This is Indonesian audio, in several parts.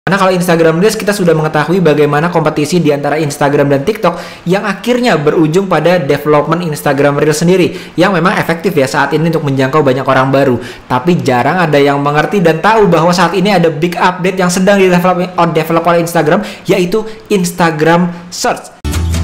Karena kalau Instagram Reels kita sudah mengetahui bagaimana kompetisi di antara Instagram dan TikTok yang akhirnya berujung pada development Instagram Reels sendiri yang memang efektif ya saat ini untuk menjangkau banyak orang baru. Tapi jarang ada yang mengerti dan tahu bahwa saat ini ada big update yang sedang di-develop oleh Instagram, yaitu Instagram Search.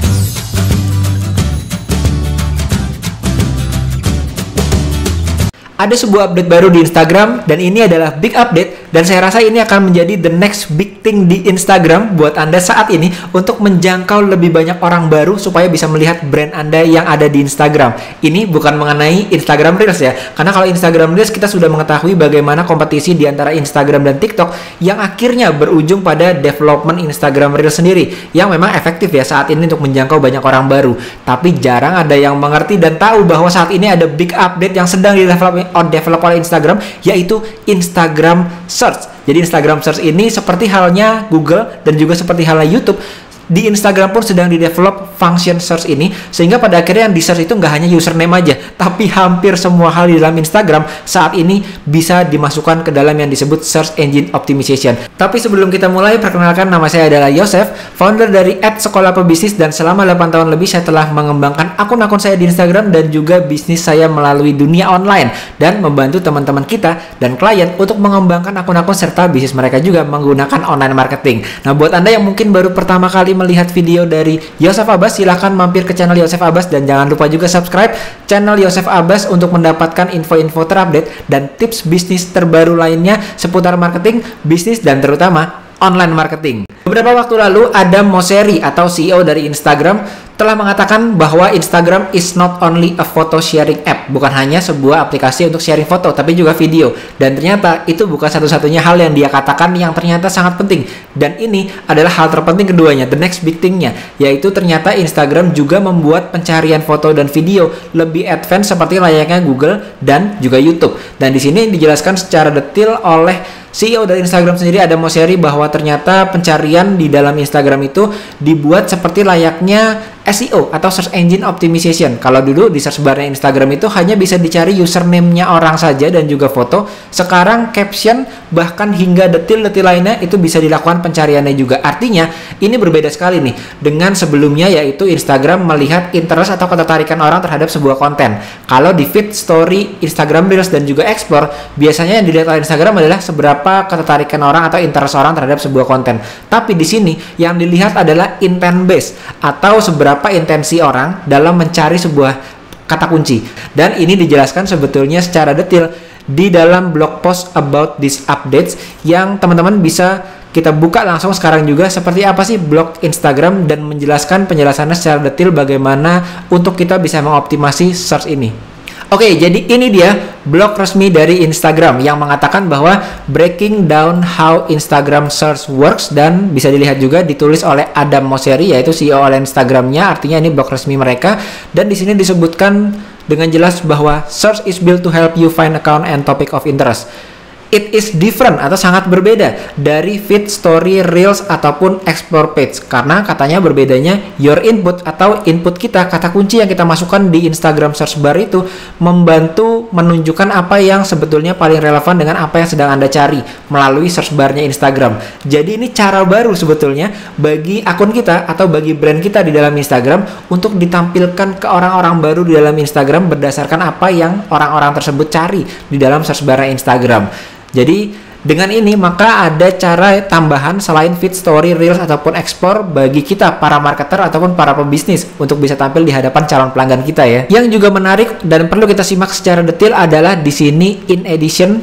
Ada sebuah update baru di Instagram dan ini adalah big update dan saya rasa ini akan menjadi the next big thing di Instagram buat Anda saat ini untuk menjangkau lebih banyak orang baru supaya bisa melihat brand Anda yang ada di Instagram. Ini bukan mengenai Instagram Reels ya, karena kalau Instagram Reels kita sudah mengetahui bagaimana kompetisi di antara Instagram dan TikTok yang akhirnya berujung pada development Instagram Reels sendiri yang memang efektif ya saat ini untuk menjangkau banyak orang baru. Tapi jarang ada yang mengerti dan tahu bahwa saat ini ada big update yang sedang di-develop oleh Instagram, yaitu Instagram Search. Jadi Instagram Search ini seperti halnya Google dan juga seperti halnya YouTube, di Instagram pun sedang di-develop function search ini, sehingga pada akhirnya yang di-search itu nggak hanya username aja, tapi hampir semua hal di dalam Instagram saat ini bisa dimasukkan ke dalam yang disebut Search Engine Optimization. Tapi sebelum kita mulai, perkenalkan, nama saya adalah Yosef, founder dari @sekolahpebisnis, dan selama 8 tahun lebih saya telah mengembangkan akun-akun saya di Instagram dan juga bisnis saya melalui dunia online dan membantu teman-teman kita dan klien untuk mengembangkan akun-akun serta bisnis mereka juga menggunakan online marketing. Nah, buat Anda yang mungkin baru pertama kali melihat video dari Yosef Abbas, silahkan mampir ke channel Yosef Abbas dan jangan lupa juga subscribe channel Yosef Abbas untuk mendapatkan info-info terupdate dan tips bisnis terbaru lainnya seputar marketing, bisnis, dan terutama online marketing. Beberapa waktu lalu Adam Mosseri atau CEO dari Instagram telah mengatakan bahwa Instagram is not only a photo sharing app, bukan hanya sebuah aplikasi untuk sharing foto, tapi juga video. Dan ternyata itu bukan satu-satunya hal yang dia katakan yang ternyata sangat penting. Dan ini adalah hal terpenting keduanya, the next big thing-nya, yaitu ternyata Instagram juga membuat pencarian foto dan video lebih advance seperti layaknya Google dan juga YouTube. Dan di sini dijelaskan secara detail oleh CEO dari Instagram sendiri, Adam Mosseri, bahwa ternyata pencarian di dalam Instagram itu dibuat seperti layaknya SEO atau Search Engine Optimization. Kalau dulu di search bar-nya Instagram itu hanya bisa dicari username-nya orang saja dan juga foto, sekarang caption bahkan hingga detil-detil lainnya itu bisa dilakukan pencariannya juga. Artinya ini berbeda sekali nih dengan sebelumnya, yaitu Instagram melihat interest atau ketertarikan orang terhadap sebuah konten. Kalau di feed, story, Instagram Reels, dan juga Explore, biasanya yang dilihat oleh Instagram adalah seberapa ketertarikan orang atau interest orang terhadap sebuah konten. Tapi di sini yang dilihat adalah intent base atau seberapa intensi orang dalam mencari sebuah kata kunci. Dan ini dijelaskan sebetulnya secara detail di dalam blog post about these updates yang teman-teman bisa kita buka langsung sekarang juga, seperti apa sih blog Instagram, dan menjelaskan penjelasannya secara detail bagaimana untuk kita bisa mengoptimasi search ini. Oke, jadi ini dia blog resmi dari Instagram yang mengatakan bahwa breaking down how Instagram search works, dan bisa dilihat juga ditulis oleh Adam Mosseri, yaitu CEO oleh Instagramnya. Artinya ini blog resmi mereka, dan di sini disebutkan dengan jelas bahwa search is built to help you find account and topic of interest. It is different atau sangat berbeda dari feed, story, reels, ataupun explore page, karena katanya berbedanya your input atau input kita, kata kunci yang kita masukkan di Instagram search bar itu membantu menunjukkan apa yang sebetulnya paling relevan dengan apa yang sedang Anda cari melalui search barnya Instagram. Jadi ini cara baru sebetulnya bagi akun kita atau bagi brand kita di dalam Instagram untuk ditampilkan ke orang-orang baru di dalam Instagram berdasarkan apa yang orang-orang tersebut cari di dalam search barnya Instagram. Jadi dengan ini maka ada cara tambahan selain feed, story, reels, ataupun explore bagi kita para marketer ataupun para pebisnis untuk bisa tampil di hadapan calon pelanggan kita ya. Yang juga menarik dan perlu kita simak secara detail adalah di sini in addition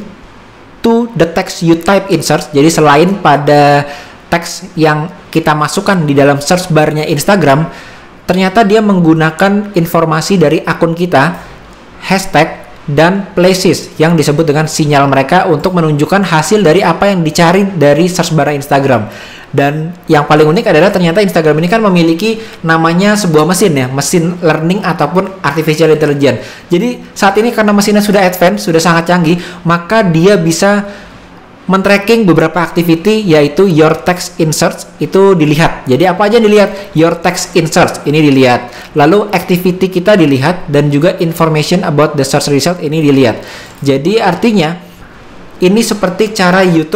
to the text you type in search. Jadi selain pada teks yang kita masukkan di dalam search barnya Instagram, ternyata dia menggunakan informasi dari akun kita, hashtag, dan places yang disebut dengan sinyal mereka untuk menunjukkan hasil dari apa yang dicari dari search bar Instagram. Dan yang paling unik adalah ternyata Instagram ini kan memiliki namanya sebuah mesin ya, mesin learning ataupun artificial intelligence. Jadi saat ini karena mesinnya sudah advance, sudah sangat canggih, maka dia bisa men-tracking beberapa activity, yaitu your text in search itu dilihat. Jadi apa aja dilihat? Your text in search ini dilihat. Lalu activity kita dilihat dan juga information about the search result ini dilihat. Jadi artinya ini seperti cara YouTube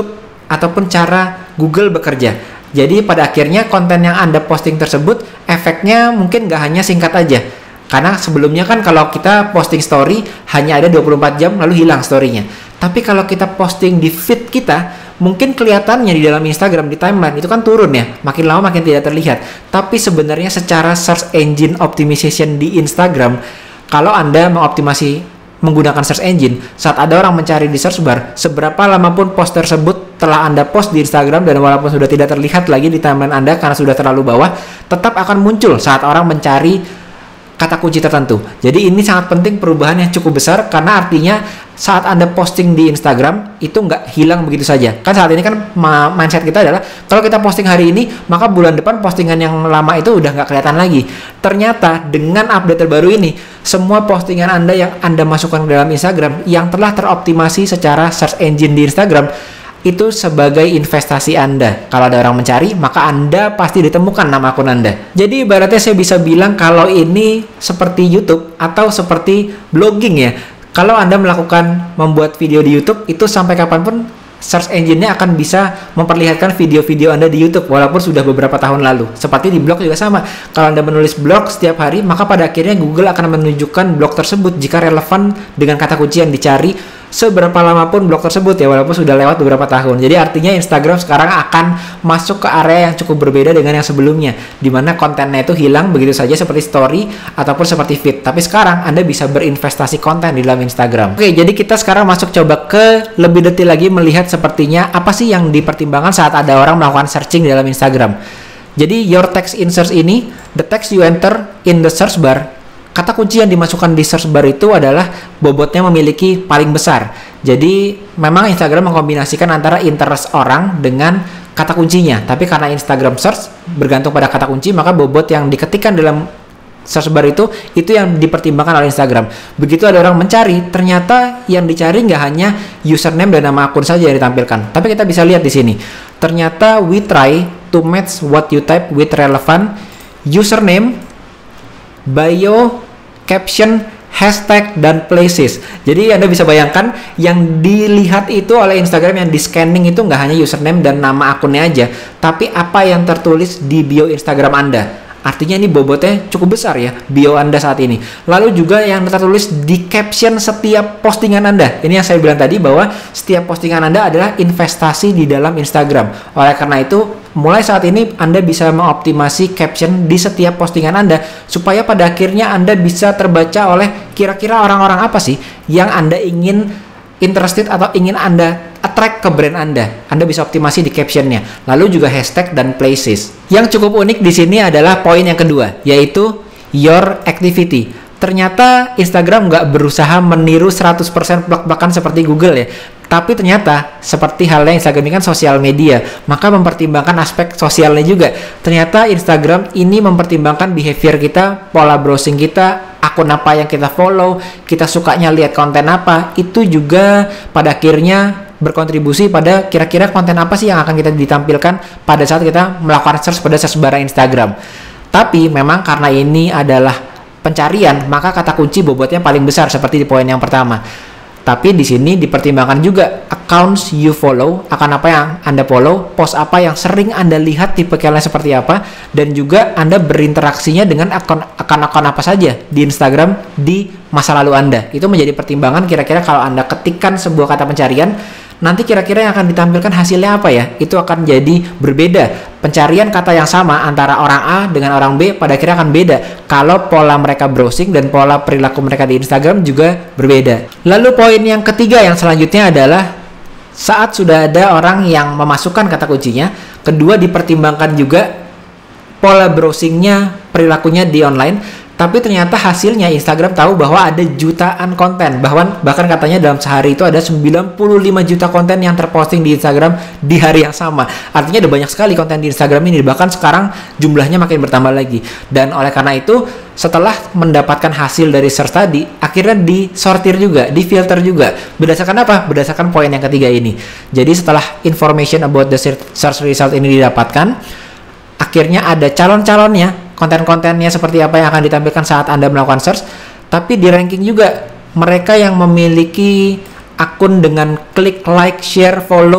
ataupun cara Google bekerja. Jadi pada akhirnya konten yang Anda posting tersebut efeknya mungkin nggak hanya singkat aja. Karena sebelumnya kan kalau kita posting story hanya ada 24 jam lalu hilang story-nya. Tapi kalau kita posting di feed kita, mungkin kelihatannya di dalam Instagram, di timeline itu kan turun ya. Makin lama makin tidak terlihat. Tapi sebenarnya secara search engine optimization di Instagram, kalau Anda mengoptimasi menggunakan search engine, saat ada orang mencari di search bar, seberapa lama pun post tersebut telah Anda post di Instagram dan walaupun sudah tidak terlihat lagi di timeline Anda karena sudah terlalu bawah, tetap akan muncul saat orang mencari kata kunci tertentu. Jadi ini sangat penting, perubahan yang cukup besar, karena artinya saat Anda posting di Instagram itu nggak hilang begitu saja. Kan saat ini kan mindset kita adalah kalau kita posting hari ini, maka bulan depan postingan yang lama itu udah nggak kelihatan lagi. Ternyata dengan update terbaru ini, semua postingan Anda yang Anda masukkan ke dalam Instagram yang telah teroptimasi secara search engine di Instagram, itu sebagai investasi Anda. Kalau ada orang mencari, maka Anda pasti ditemukan nama akun Anda. Jadi ibaratnya saya bisa bilang kalau ini seperti YouTube atau seperti blogging ya. Kalau Anda membuat video di YouTube, itu sampai kapanpun search engine-nya akan bisa memperlihatkan video-video Anda di YouTube walaupun sudah beberapa tahun lalu. Seperti di blog juga sama. Kalau Anda menulis blog setiap hari, maka pada akhirnya Google akan menunjukkan blog tersebut jika relevan dengan kata kunci yang dicari seberapa lama pun blog tersebut ya, walaupun sudah lewat beberapa tahun. Jadi artinya Instagram sekarang akan masuk ke area yang cukup berbeda dengan yang sebelumnya, di mana kontennya itu hilang begitu saja seperti story ataupun seperti feed. Tapi sekarang Anda bisa berinvestasi konten di dalam Instagram. Oke, jadi kita sekarang masuk coba ke lebih detail lagi melihat sepertinya apa sih yang dipertimbangkan saat ada orang melakukan searching di dalam Instagram. Jadi your text in search ini, the text you enter in the search bar, kata kunci yang dimasukkan di search bar itu adalah bobotnya memiliki paling besar. Jadi memang Instagram mengkombinasikan antara interest orang dengan kata kuncinya. Tapi karena Instagram search bergantung pada kata kunci, maka bobot yang diketikkan dalam search bar itu yang dipertimbangkan oleh Instagram. Begitu ada orang mencari, ternyata yang dicari nggak hanya username dan nama akun saja yang ditampilkan. Tapi kita bisa lihat di sini. Ternyata we try to match what you type with relevant username, bio, caption, hashtag, dan places. Jadi Anda bisa bayangkan yang dilihat itu oleh Instagram, yang di scanning itu nggak hanya username dan nama akunnya aja, tapi apa yang tertulis di bio Instagram Anda. Artinya ini bobotnya cukup besar ya, bio Anda saat ini. Lalu juga yang tertulis di caption setiap postingan Anda. Ini yang saya bilang tadi bahwa setiap postingan Anda adalah investasi di dalam Instagram. Oleh karena itu, mulai saat ini Anda bisa mengoptimasi caption di setiap postingan Anda supaya pada akhirnya Anda bisa terbaca oleh kira-kira orang-orang apa sih yang Anda ingin interested atau ingin Anda attract ke brand Anda. Anda bisa optimasi di captionnya. Lalu juga hashtag dan places. Yang cukup unik di sini adalah poin yang kedua, yaitu your activity. Ternyata Instagram nggak berusaha meniru 100% blak-blakan seperti Google ya. Tapi ternyata seperti halnya Instagram ini kan sosial media, maka mempertimbangkan aspek sosialnya juga. Ternyata Instagram ini mempertimbangkan behavior kita, pola browsing kita, akun apa yang kita follow, kita sukanya lihat konten apa, itu juga pada akhirnya berkontribusi pada kira-kira konten apa sih yang akan kita ditampilkan pada saat kita melakukan search pada search bar Instagram. Tapi memang karena ini adalah pencarian, maka kata kunci bobotnya paling besar seperti di poin yang pertama. Tapi di sini dipertimbangkan juga accounts you follow, akan apa yang Anda follow, post apa yang sering Anda lihat, tipe kalian seperti apa, dan juga Anda berinteraksinya dengan akun-akun apa saja di Instagram di masa lalu Anda. Itu menjadi pertimbangan kira-kira kalau Anda ketikkan sebuah kata pencarian, nanti kira-kira yang akan ditampilkan hasilnya apa ya? Itu akan jadi berbeda. Pencarian kata yang sama antara orang A dengan orang B pada akhirnya akan beda kalau pola mereka browsing dan pola perilaku mereka di Instagram juga berbeda. Lalu poin yang ketiga yang selanjutnya adalah saat sudah ada orang yang memasukkan kata kuncinya, kedua dipertimbangkan juga pola browsingnya, perilakunya di online. Tapi ternyata hasilnya Instagram tahu bahwa ada jutaan konten. Bahkan katanya dalam sehari itu ada 95 juta konten yang terposting di Instagram di hari yang sama. Artinya ada banyak sekali konten di Instagram ini. Bahkan sekarang jumlahnya makin bertambah lagi. Dan oleh karena itu, setelah mendapatkan hasil dari search tadi, akhirnya disortir juga, difilter juga. Berdasarkan apa? Berdasarkan poin yang ketiga ini. Jadi setelah information about the search result ini didapatkan, akhirnya ada calon-calonnya, konten-kontennya seperti apa yang akan ditampilkan saat Anda melakukan search, tapi di ranking juga mereka yang memiliki akun dengan klik, like, share, follow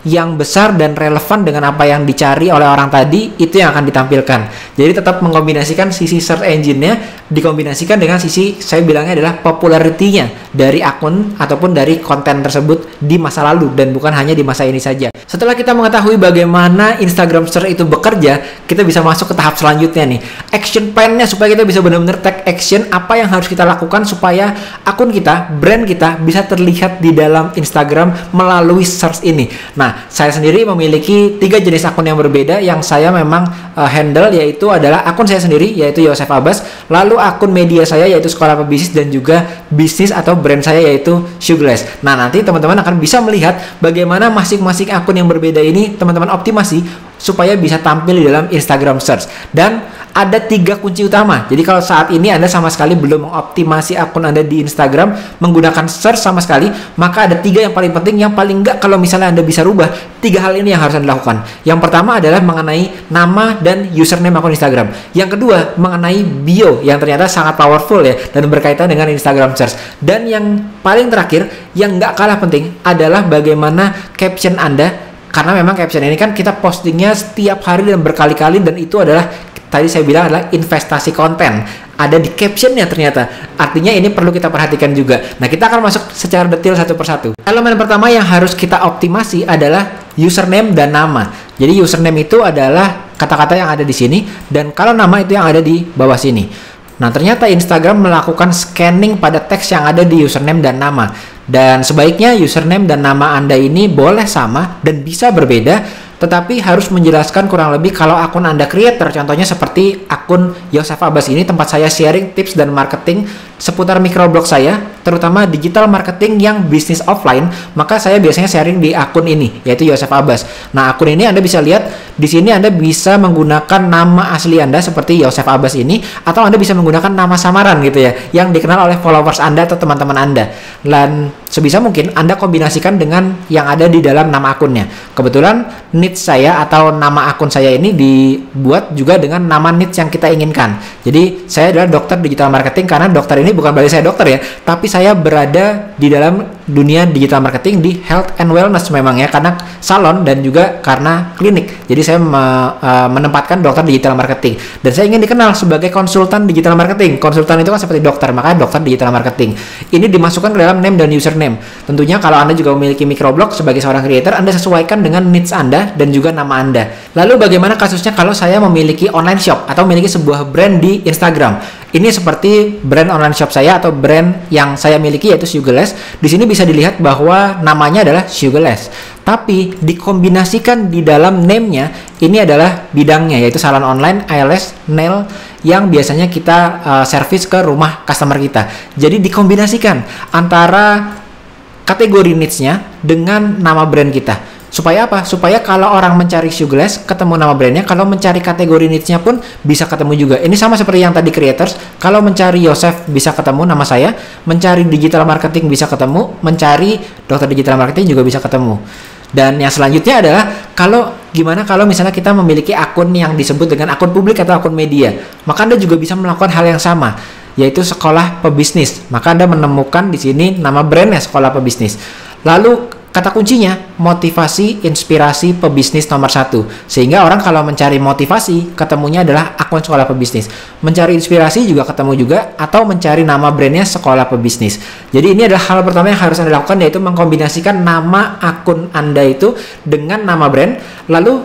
yang besar dan relevan dengan apa yang dicari oleh orang tadi, itu yang akan ditampilkan. Jadi tetap mengkombinasikan sisi search engine-nya dikombinasikan dengan sisi, saya bilangnya adalah popularity-nya dari akun ataupun dari konten tersebut di masa lalu dan bukan hanya di masa ini saja. Setelah kita mengetahui bagaimana Instagram Search itu bekerja, kita bisa masuk ke tahap selanjutnya nih, action plan-nya, supaya kita bisa benar-benar take action apa yang harus kita lakukan supaya akun kita, brand kita bisa terlihat di dalam Instagram melalui search ini. Nah, saya sendiri memiliki 3 jenis akun yang berbeda yang saya memang handle, yaitu adalah akun saya sendiri yaitu Yosef Abbas, lalu akun media saya yaitu Sekolah Pebisnis, dan juga bisnis atau brand saya yaitu Sugarless. Nah, nanti teman-teman akan bisa melihat bagaimana masing-masing akun yang berbeda ini teman-teman optimasi supaya bisa tampil di dalam Instagram Search. Dan ada 3 kunci utama. Jadi kalau saat ini Anda sama sekali belum mengoptimasi akun Anda di Instagram menggunakan search sama sekali, maka ada 3 yang paling penting, yang paling enggak kalau misalnya Anda bisa rubah, 3 hal ini yang harus Anda lakukan. Yang pertama adalah mengenai nama dan username akun Instagram. Yang kedua mengenai bio yang ternyata sangat powerful ya dan berkaitan dengan Instagram Search. Dan yang paling terakhir yang enggak kalah penting adalah bagaimana caption Anda, karena memang caption ini kan kita postingnya setiap hari dan berkali-kali, dan itu adalah tadi saya bilang adalah investasi konten, ada di captionnya ternyata. Artinya ini perlu kita perhatikan juga. Nah, kita akan masuk secara detail satu persatu. Elemen pertama yang harus kita optimasi adalah username dan nama. Jadi username itu adalah kata-kata yang ada di sini, dan kalau nama itu yang ada di bawah sini. Nah, ternyata Instagram melakukan scanning pada teks yang ada di username dan nama. Dan sebaiknya username dan nama Anda ini boleh sama dan bisa berbeda, tetapi harus menjelaskan kurang lebih kalau akun Anda creator, contohnya seperti akun Yosef Abbas ini, tempat saya sharing tips dan marketing seputar microblog saya, terutama digital marketing yang bisnis offline, maka saya biasanya sharing di akun ini, yaitu Yosef Abbas. Nah, akun ini Anda bisa lihat, di sini Anda bisa menggunakan nama asli Anda seperti Yosef Abbas ini, atau Anda bisa menggunakan nama samaran gitu ya, yang dikenal oleh followers Anda atau teman-teman Anda. Dan sebisa mungkin Anda kombinasikan dengan yang ada di dalam nama akunnya. Kebetulan niche saya atau nama akun saya ini dibuat juga dengan nama niche yang kita inginkan. Jadi saya adalah dokter digital marketing, karena dokter ini bukan berarti saya dokter ya, tapi saya berada di dalam dunia digital marketing di health and wellness memang ya, karena salon dan juga karena klinik. Jadi saya menempatkan dokter digital marketing, dan saya ingin dikenal sebagai konsultan digital marketing. Konsultan itu kan seperti dokter, maka dokter digital marketing ini dimasukkan ke dalam name dan username. Tentunya kalau Anda juga memiliki microblog sebagai seorang creator, Anda sesuaikan dengan niche Anda dan juga nama Anda. Lalu bagaimana kasusnya kalau saya memiliki online shop atau memiliki sebuah brand di Instagram? Ini seperti brand online shop saya atau brand yang saya miliki yaitu Sugarless. Di sini bisa dilihat bahwa namanya adalah Sugarless, tapi dikombinasikan di dalam name-nya ini adalah bidangnya, yaitu salon online, eyelash, nail, yang biasanya kita service ke rumah customer kita. Jadi dikombinasikan antara kategori niche-nya dengan nama brand kita. Supaya apa? Supaya kalau orang mencari Sugarless ketemu nama brandnya, kalau mencari kategori niche-nya pun bisa ketemu juga. Ini sama seperti yang tadi creators, kalau mencari Yosef bisa ketemu nama saya, mencari digital marketing bisa ketemu, mencari dokter digital marketing juga bisa ketemu. Dan yang selanjutnya adalah gimana kalau misalnya kita memiliki akun yang disebut dengan akun publik atau akun media, maka Anda juga bisa melakukan hal yang sama, yaitu Sekolah Pebisnis. Maka Anda menemukan di sini nama brandnya Sekolah Pebisnis. Lalu kata kuncinya motivasi, inspirasi, pebisnis nomor 1. Sehingga orang kalau mencari motivasi ketemunya adalah akun Sekolah Pebisnis. Mencari inspirasi juga ketemu juga, atau mencari nama brandnya Sekolah Pebisnis. Jadi ini adalah hal pertama yang harus Anda lakukan, yaitu mengkombinasikan nama akun Anda itu dengan nama brand. Lalu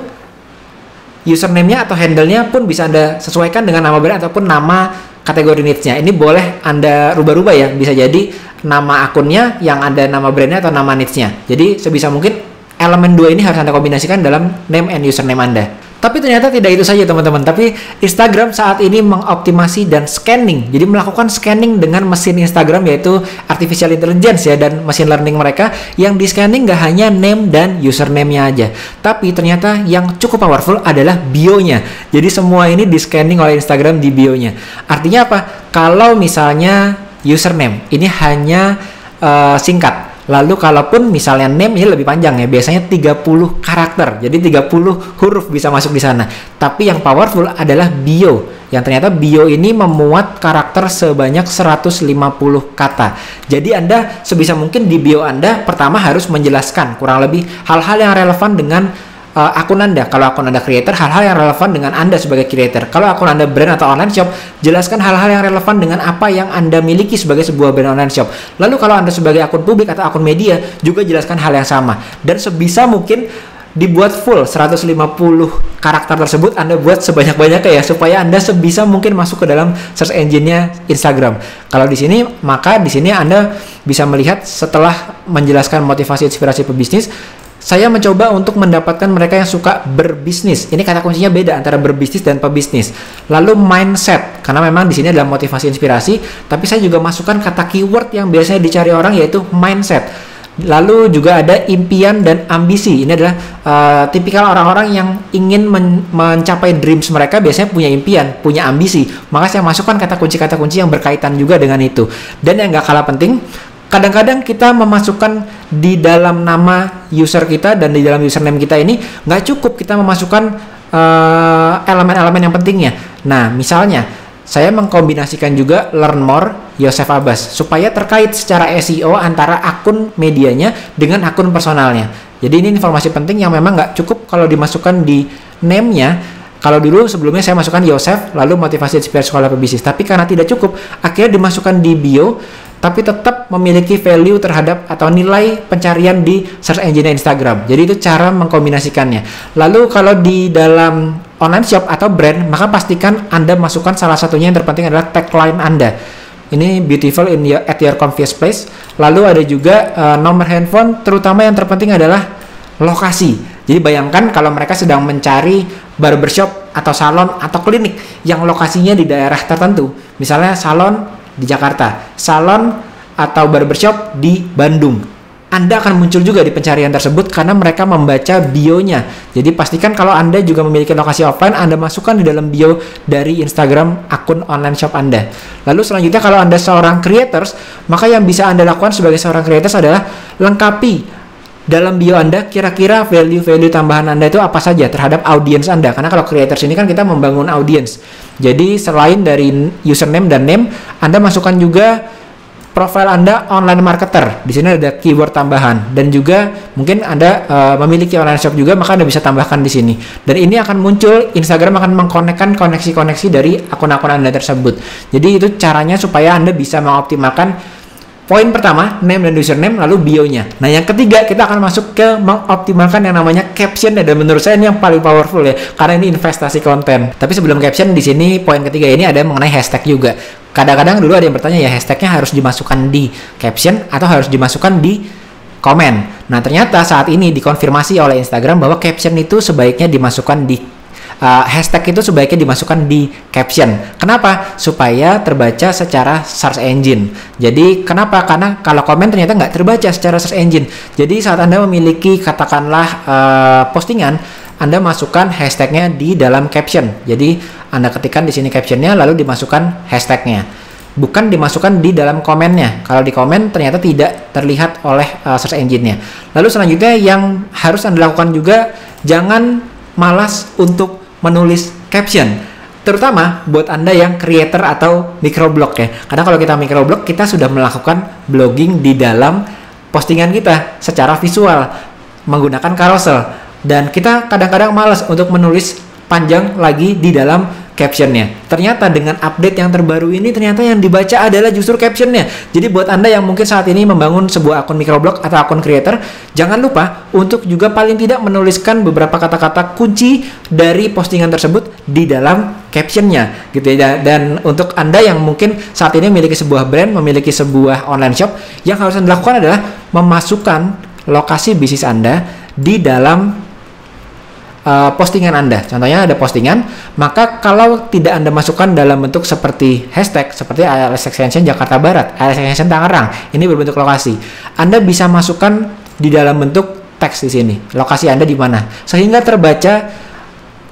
username-nya atau handle-nya pun bisa Anda sesuaikan dengan nama brand ataupun nama kategori niche-nya. Ini boleh Anda rubah-rubah ya, bisa jadi nama akunnya yang ada nama brandnya atau nama niche-nya. Jadi sebisa mungkin elemen 2 ini harus Anda kombinasikan dalam name and username Anda. Tapi ternyata tidak itu saja teman-teman, tapi Instagram saat ini mengoptimasi dan scanning. Jadi melakukan scanning dengan mesin Instagram, yaitu artificial intelligence ya, dan machine learning mereka yang di scanning gak hanya name dan username-nya aja, tapi ternyata yang cukup powerful adalah bio-nya. Jadi semua ini di scanning oleh Instagram di bio-nya. Artinya apa? Kalau misalnya username ini hanya singkat, Lalu kalaupun misalnya name ini lebih panjang ya, biasanya 30 karakter. Jadi 30 huruf bisa masuk di sana. Tapi yang powerful adalah bio. Yang ternyata bio ini memuat karakter sebanyak 150 kata. Jadi Anda sebisa mungkin di bio Anda pertama harus menjelaskan kurang lebih hal-hal yang relevan dengan akun Anda. Kalau akun Anda creator, hal-hal yang relevan dengan Anda sebagai creator. Kalau akun Anda brand atau online shop, jelaskan hal-hal yang relevan dengan apa yang Anda miliki sebagai sebuah brand online shop. Lalu kalau Anda sebagai akun publik atau akun media, juga jelaskan hal yang sama. Dan sebisa mungkin dibuat full 150 karakter tersebut Anda buat sebanyak-banyaknya ya, supaya Anda sebisa mungkin masuk ke dalam search engine-nya Instagram. Kalau di sini, maka di sini Anda bisa melihat setelah menjelaskan motivasi inspirasi pebisnis, saya mencoba untuk mendapatkan mereka yang suka berbisnis. Ini kata kuncinya beda antara berbisnis dan pebisnis. Lalu mindset, karena memang di sini adalah motivasi inspirasi, tapi saya juga masukkan kata keyword yang biasanya dicari orang, yaitu mindset. Lalu juga ada impian dan ambisi. Ini adalah tipikal orang-orang yang ingin mencapai dreams mereka, biasanya punya impian, punya ambisi. Maka saya masukkan kata kunci yang berkaitan juga dengan itu. Dan yang gak kalah penting, kadang-kadang kita memasukkan di dalam nama user kita dan di dalam username kita ini nggak cukup kita memasukkan elemen-elemen yang pentingnya. Nah, misalnya saya mengkombinasikan juga learn more Yosef Abbas supaya terkait secara SEO antara akun medianya dengan akun personalnya. Jadi ini informasi penting yang memang nggak cukup kalau dimasukkan di name-nya. Kalau dulu sebelumnya saya masukkan Yosef lalu motivasi inspirasi sekolah pebisnis, tapi karena tidak cukup akhirnya dimasukkan di bio, tapi tetap memiliki value terhadap atau nilai pencarian di search engine Instagram. Jadi itu cara mengkombinasikannya. Lalu kalau di dalam online shop atau brand, maka pastikan Anda masukkan salah satunya yang terpenting adalah tagline Anda. Ini beautiful at your comfiest place. Lalu ada juga nomor handphone, terutama yang terpenting adalah lokasi. Jadi bayangkan kalau mereka sedang mencari barbershop atau salon atau klinik yang lokasinya di daerah tertentu. Misalnya salon di Jakarta, salon atau barbershop di Bandung. Anda akan muncul juga di pencarian tersebut karena mereka membaca bio-nya. Jadi pastikan kalau Anda juga memiliki lokasi offline, Anda masukkan di dalam bio dari Instagram akun online shop Anda. Lalu selanjutnya kalau Anda seorang creators, maka yang bisa Anda lakukan sebagai seorang creators adalah lengkapi dalam bio Anda kira-kira value-value tambahan Anda itu apa saja terhadap audiens Anda. Karena kalau creators ini kan kita membangun audiens. Jadi selain dari username dan name, Anda masukkan juga profil Anda online marketer. Di sini ada keyword tambahan dan juga mungkin Anda memiliki online shop juga, maka Anda bisa tambahkan di sini. Dan ini akan muncul, Instagram akan mengkonekkan koneksi-koneksi dari akun-akun Anda tersebut. Jadi itu caranya supaya Anda bisa mengoptimalkan poin pertama, name dan username, lalu bio-nya. Nah, yang ketiga, kita akan masuk ke mengoptimalkan yang namanya caption, dan menurut saya ini yang paling powerful ya, karena ini investasi konten. Tapi sebelum caption, di sini poin ketiga ini ada mengenai hashtag juga. Kadang-kadang dulu ada yang bertanya, ya hashtagnya harus dimasukkan di caption atau harus dimasukkan di komen. Nah, ternyata saat ini dikonfirmasi oleh Instagram bahwa caption itu sebaiknya dimasukkan di hashtag itu sebaiknya dimasukkan di caption. Kenapa? Supaya terbaca secara search engine. Jadi kenapa? Karena kalau komen ternyata nggak terbaca secara search engine. Jadi saat Anda memiliki katakanlah postingan, Anda masukkan hashtagnya di dalam caption. Jadi Anda ketikkan di sini captionnya, lalu dimasukkan hashtagnya. Bukan dimasukkan di dalam komennya. Kalau di komen ternyata tidak terlihat oleh search engine-nya. Lalu selanjutnya yang harus Anda lakukan juga, jangan malas untuk menulis caption, terutama buat Anda yang creator atau microblog ya. Karena kalau kita microblog, kita sudah melakukan blogging di dalam postingan kita secara visual menggunakan carousel, dan kita kadang-kadang malas untuk menulis panjang lagi di dalam captionnya. Ternyata dengan update yang terbaru ini, ternyata yang dibaca adalah justru captionnya. Jadi buat Anda yang mungkin saat ini membangun sebuah akun microblog atau akun creator, jangan lupa untuk juga paling tidak menuliskan beberapa kata-kata kunci dari postingan tersebut di dalam captionnya gitu ya. Dan untuk Anda yang mungkin saat ini memiliki sebuah brand, memiliki sebuah online shop, yang harus Anda lakukan adalah memasukkan lokasi bisnis Anda di dalam postingan Anda. Contohnya ada postingan, maka kalau tidak Anda masukkan dalam bentuk seperti hashtag, seperti ALS Extension Jakarta Barat, ALS Extension Tangerang, ini berbentuk lokasi, Anda bisa masukkan di dalam bentuk teks di sini, lokasi Anda di mana, sehingga terbaca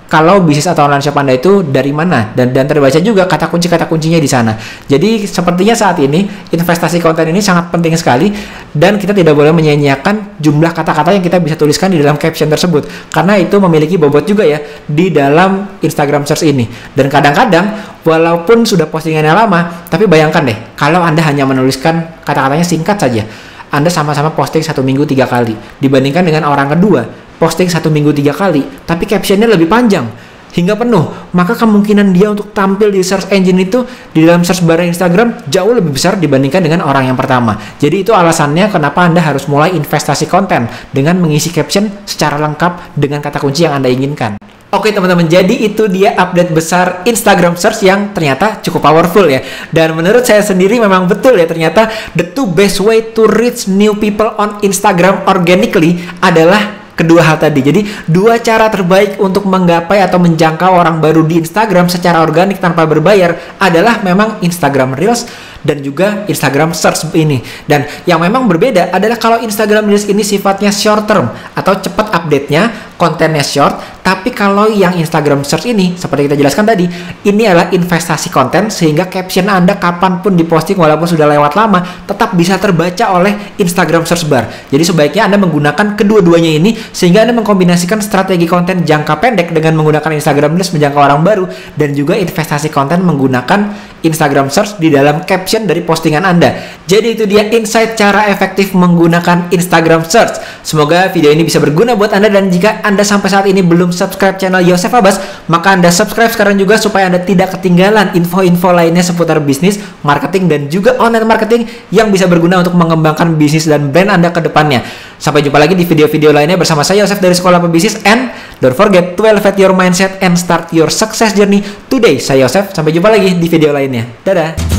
kalau bisnis atau online shop Anda itu dari mana, dan terbaca juga kata kuncinya di sana. Jadi sepertinya saat ini investasi konten ini sangat penting sekali, dan kita tidak boleh menyia-nyiakan jumlah kata-kata yang kita bisa tuliskan di dalam caption tersebut, karena itu memiliki bobot juga ya di dalam Instagram Search ini. Dan kadang-kadang walaupun sudah postingannya lama, tapi bayangkan deh kalau Anda hanya menuliskan kata-katanya singkat saja. Anda sama-sama posting 1 minggu 3 kali, dibandingkan dengan orang kedua posting 1 minggu 3 kali, tapi captionnya lebih panjang hingga penuh, maka kemungkinan dia untuk tampil di search engine itu di dalam search bar Instagram jauh lebih besar dibandingkan dengan orang yang pertama. Jadi itu alasannya kenapa Anda harus mulai investasi konten dengan mengisi caption secara lengkap dengan kata kunci yang Anda inginkan. Oke teman-teman, jadi itu dia update besar Instagram Search yang ternyata cukup powerful ya. Dan menurut saya sendiri memang betul ya, ternyata the two best way to reach new people on Instagram organically adalah kedua hal tadi. Jadi dua cara terbaik untuk menggapai atau menjangkau orang baru di Instagram secara organik tanpa berbayar adalah memang Instagram Reels dan juga Instagram Search ini. Dan yang memang berbeda adalah kalau Instagram Reels ini sifatnya short term atau cepat update-nya, kontennya short. Tapi kalau yang Instagram Search ini, seperti kita jelaskan tadi, ini adalah investasi konten sehingga caption Anda kapanpun diposting walaupun sudah lewat lama tetap bisa terbaca oleh Instagram Search Bar. Jadi sebaiknya Anda menggunakan kedua-duanya ini sehingga Anda mengkombinasikan strategi konten jangka pendek dengan menggunakan Instagram Reels menjangkau orang baru, dan juga investasi konten menggunakan Instagram Search di dalam caption dari postingan Anda. Jadi itu dia insight cara efektif menggunakan Instagram Search. Semoga video ini bisa berguna buat Anda, dan jika Anda sampai saat ini belum subscribe channel Yosef Abbas, maka Anda subscribe sekarang juga supaya Anda tidak ketinggalan info-info lainnya seputar bisnis, marketing, dan juga online marketing yang bisa berguna untuk mengembangkan bisnis dan brand Anda ke depannya. Sampai jumpa lagi di video-video lainnya bersama saya Yosef dari Sekolah Pebisnis, and don't forget to elevate your mindset and start your success journey today. Saya Yosef, sampai jumpa lagi di video lainnya. Dadah!